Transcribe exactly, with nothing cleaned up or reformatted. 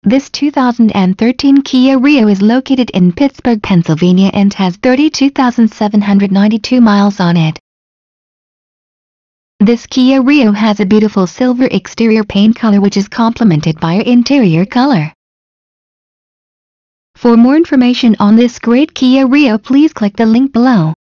This two thousand thirteen Kia Rio is located in Pittsburgh, Pennsylvania and has thirty-two thousand seven hundred ninety-two miles on it. This Kia Rio has a beautiful silver exterior paint color which is complemented by an interior color. For more information on this great Kia Rio, please click the link below.